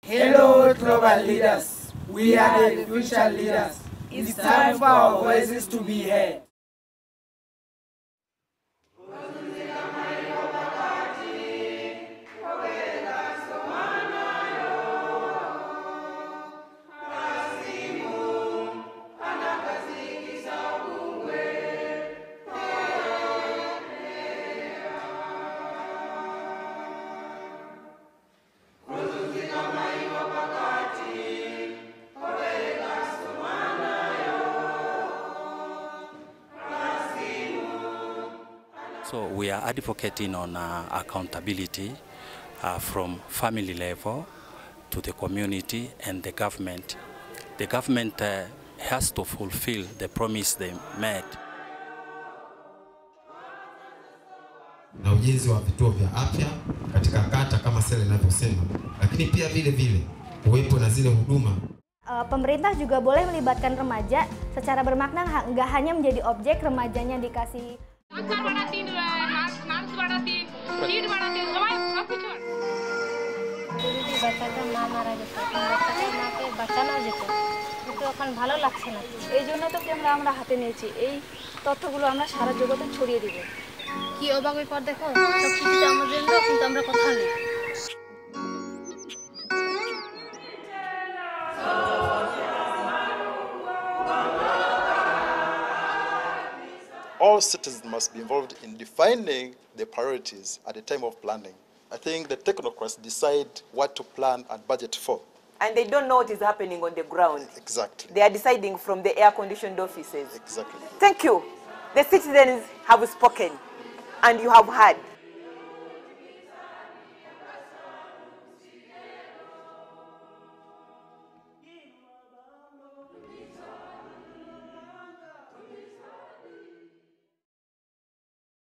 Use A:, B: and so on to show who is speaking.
A: Hello, global leaders. We are the future leaders. It's time for our voices to be heard.
B: So we are advocating on accountability from family level to the community and the government. The government has to fulfill the promise they made.
C: Na ujenzi wa vituo vya afya katika kata kama Sele inavyosema, lakini pia vile uwepo na zile huduma.
D: Pemerintah juga boleh melibatkan remaja secara bermakna, nggak hanya menjadi objek remajanya dikasih.
E: ভালো লাগছে না, এই জন্য তো ক্যামেরা আমরা হাতে নিয়েছি, এই তথ্যগুলো আমরা সারা জগতে ছড়িয়ে দিব। কি অবাক ব্যাপার দেখো, সবকিছুতে আমাদের জন্য, কিন্তু আমরা কথা নেই।
F: All citizens must be involved in defining the priorities at the time of planning. I think the technocrats decide what to plan and budget for.
G: And they don't know what is happening on the ground.
F: Exactly.
G: They are deciding from the air-conditioned offices.
F: Exactly.
G: Thank you. The citizens have spoken, and you have heard.